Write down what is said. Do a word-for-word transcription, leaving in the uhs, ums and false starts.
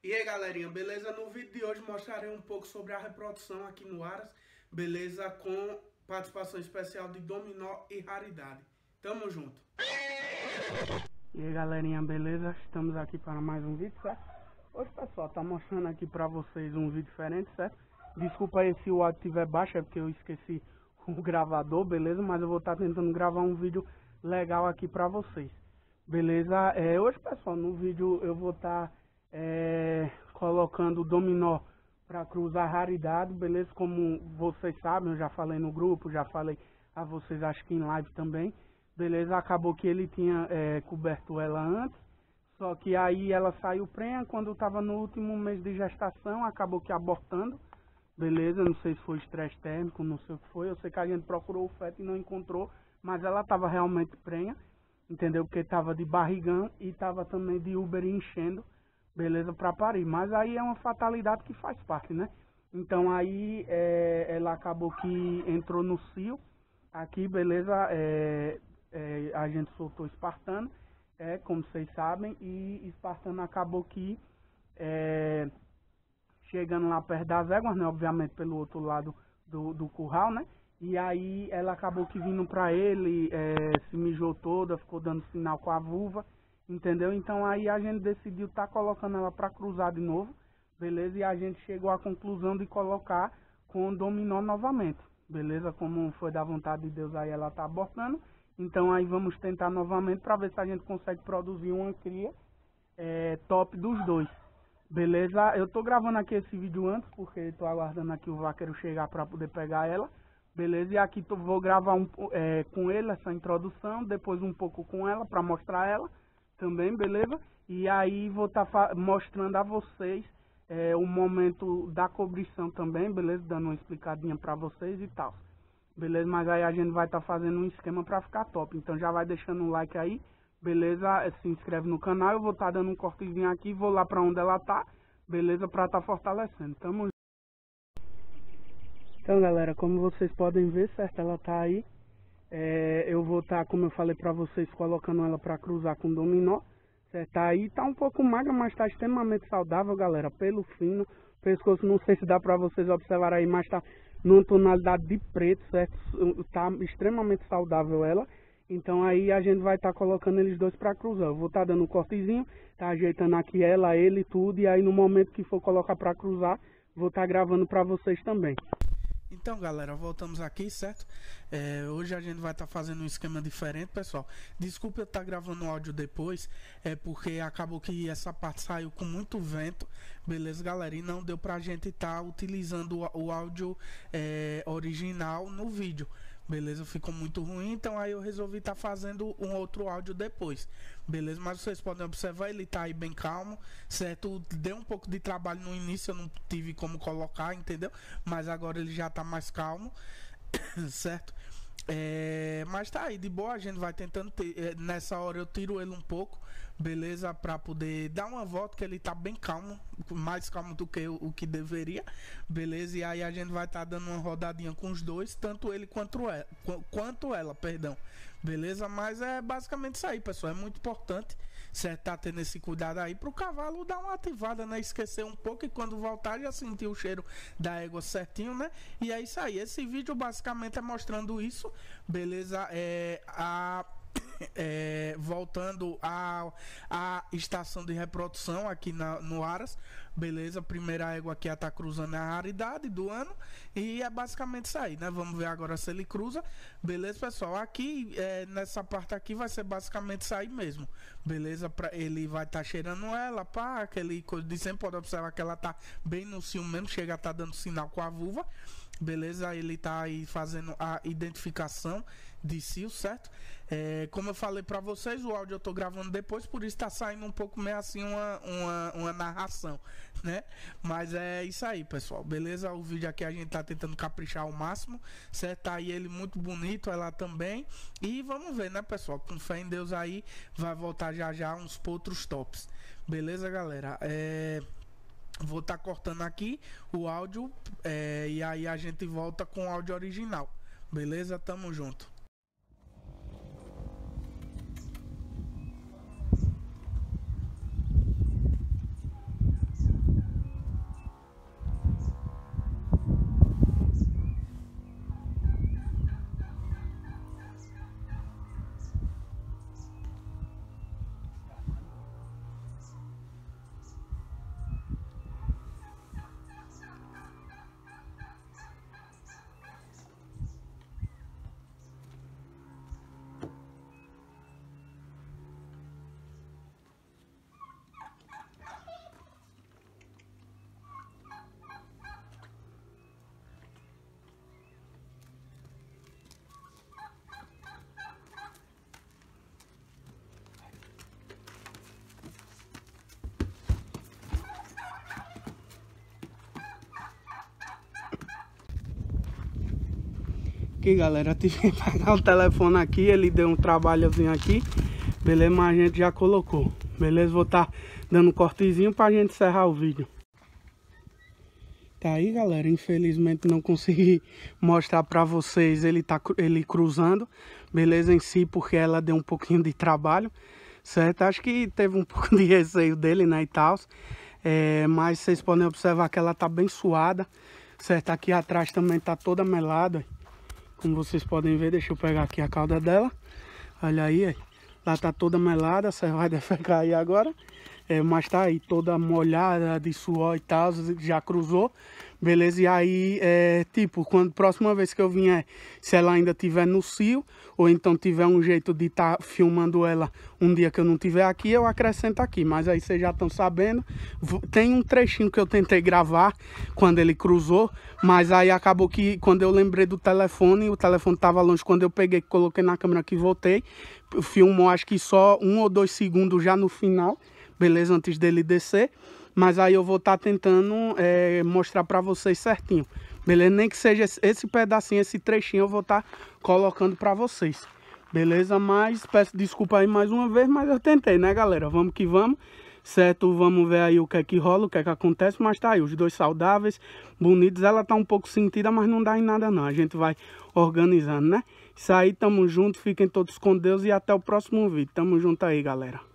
E aí galerinha, beleza? No vídeo de hoje mostrarei um pouco sobre a reprodução aqui no Aras, beleza? Com participação especial de Dominó e Raridade. Tamo junto! E aí galerinha, beleza? Estamos aqui para mais um vídeo, certo? Hoje pessoal, tá mostrando aqui para vocês um vídeo diferente, certo? Desculpa aí se o áudio estiver baixo, é porque eu esqueci o gravador, beleza? Mas eu vou estar tá tentando gravar um vídeo legal aqui para vocês, beleza? É, hoje pessoal, no vídeo eu vou estar... Tá É, colocando o dominó para cruzar raridade, beleza? Como vocês sabem, eu já falei no grupo, já falei a vocês, acho que em live também, beleza? Acabou que ele tinha é, coberto ela antes, só que aí ela saiu prenha quando estava no último mês de gestação, acabou que abortando, beleza? Não sei se foi estresse térmico, não sei o que foi, eu sei que a gente procurou o feto e não encontrou, mas ela estava realmente prenha, entendeu? Porque estava de barrigão e estava também de Uber enchendo, beleza, para parir, mas aí é uma fatalidade que faz parte, né? Então aí é, ela acabou que entrou no cio, aqui, beleza, é, é, a gente soltou Espartano, é, como vocês sabem, e Espartano acabou que é, chegando lá perto das éguas, né, obviamente pelo outro lado do, do curral, né? E aí ela acabou que vindo para ele, é, se mijou toda, ficou dando sinal com a vulva, entendeu? Então aí a gente decidiu estar tá colocando ela para cruzar de novo, beleza? E a gente chegou à conclusão de colocar com o dominó novamente, beleza? Como foi da vontade de Deus, aí ela tá abortando. Então aí vamos tentar novamente para ver se a gente consegue produzir uma cria é, top dos dois, beleza? Eu tô gravando aqui esse vídeo antes porque tô aguardando aqui o vaqueiro chegar para poder pegar ela, beleza? E aqui tô, vou gravar um, é, com ele essa introdução, depois um pouco com ela para mostrar ela também, beleza? E aí vou estar tá mostrando a vocês é, o momento da cobrição também, beleza? Dando uma explicadinha para vocês e tal, beleza? Mas aí a gente vai estar tá fazendo um esquema para ficar top, então já vai deixando um like aí, beleza? Se inscreve no canal, eu vou estar tá dando um cortezinho aqui, vou lá para onde ela tá, beleza? Para estar tá fortalecendo, tamo junto. Então galera, como vocês podem ver, certo? Ela tá aí. É, eu vou estar, tá, como eu falei pra vocês, colocando ela pra cruzar com dominó, certo? Aí tá um pouco magra, mas tá extremamente saudável, galera, pelo fino, pescoço, não sei se dá pra vocês observar aí, mas tá numa tonalidade de preto, certo? Tá extremamente saudável ela, então aí a gente vai estar tá colocando eles dois pra cruzar. Eu vou estar tá dando um cortezinho, tá ajeitando aqui ela, ele e tudo, e aí no momento que for colocar pra cruzar, vou estar tá gravando pra vocês também. Então galera, voltamos aqui, certo? É, hoje a gente vai estar tá fazendo um esquema diferente, pessoal. Desculpa eu estar tá gravando o áudio depois, é porque acabou que essa parte saiu com muito vento, beleza galera? E não deu pra gente estar tá utilizando o, o áudio é, original no vídeo, beleza? Ficou muito ruim, então aí eu resolvi estar tá fazendo um outro áudio depois, beleza? Mas vocês podem observar, ele tá aí bem calmo, certo? Deu um pouco de trabalho no início, eu não tive como colocar, entendeu? Mas agora ele já tá mais calmo, certo? É, mas tá aí, de boa, a gente vai tentando ter, é, nessa hora eu tiro ele um pouco, beleza, pra poder dar uma volta, que ele tá bem calmo, mais calmo do que o, o que deveria, beleza, e aí a gente vai estar tá dando uma rodadinha com os dois, tanto ele quanto ela, quanto ela, perdão, beleza, mas é basicamente isso aí, pessoal, é muito importante, certo, tá tendo esse cuidado aí pro cavalo dar uma ativada, né, esquecer um pouco e quando voltar já sentir o cheiro da égua certinho, né, e é isso aí, esse vídeo basicamente é mostrando isso, beleza, é a É, voltando à a, a estação de reprodução aqui na, no Aras, beleza? Primeira égua aqui está cruzando a raridade do ano e é basicamente isso aí, né? Vamos ver agora se ele cruza, beleza, pessoal? Aqui, é, nessa parte aqui vai ser basicamente isso aí mesmo, beleza? Pra, ele vai estar tá cheirando ela, pá, aquele coisa de sempre, pode observar que ela tá bem no cio mesmo, chega a estar tá dando sinal com a vulva, beleza? Ele tá aí fazendo a identificação de cio, certo? É, como eu falei pra vocês, o áudio eu tô gravando depois, por isso tá saindo um pouco meio assim uma, uma, uma narração, né? Mas é isso aí, pessoal, beleza? O vídeo aqui a gente tá tentando caprichar ao máximo, certo? Tá aí ele muito bonito, ela também. E vamos ver, né, pessoal? Com fé em Deus aí, vai voltar já já uns potros tops. Beleza, galera? É... Vou estar tá cortando aqui o áudio é, e aí a gente volta com o áudio original. Beleza? Tamo junto. Aqui, galera, tive que pegar o telefone aqui, ele deu um trabalhozinho aqui, beleza, mas a gente já colocou, beleza? Vou estar tá dando um cortezinho pra gente encerrar o vídeo. Tá aí, galera, infelizmente não consegui mostrar pra vocês ele, tá, ele cruzando, beleza, em si, porque ela deu um pouquinho de trabalho, certo? Acho que teve um pouco de receio dele, né, e tal, é, mas vocês podem observar que ela tá bem suada, certo? Aqui atrás também tá toda melada, como vocês podem ver. Deixa eu pegar aqui a cauda dela, olha aí, aí. Ela tá toda melada, você vai defecar aí agora. É, mas tá aí toda molhada de suor e tal, já cruzou, beleza? E aí, é, tipo, quando próxima vez que eu vier, se ela ainda tiver no cio, ou então tiver um jeito de estar tá filmando ela um dia que eu não tiver aqui, eu acrescento aqui. Mas aí vocês já estão sabendo, tem um trechinho que eu tentei gravar quando ele cruzou, mas aí acabou que quando eu lembrei do telefone, o telefone tava longe, quando eu peguei, coloquei na câmera aqui e voltei, filmou acho que só um ou dois segundos já no final, beleza, antes dele descer, mas aí eu vou estar tá tentando é, mostrar para vocês certinho, beleza? Nem que seja esse, esse pedacinho, esse trechinho eu vou estar tá colocando para vocês, beleza? Mas peço desculpa aí mais uma vez, mas eu tentei, né, galera? Vamos que vamos, certo? Vamos ver aí o que é que rola, o que é que acontece, mas tá aí, os dois saudáveis, bonitos. Ela tá um pouco sentida, mas não dá em nada não, a gente vai organizando, né? Isso aí, tamo junto, fiquem todos com Deus e até o próximo vídeo. Tamo junto aí, galera.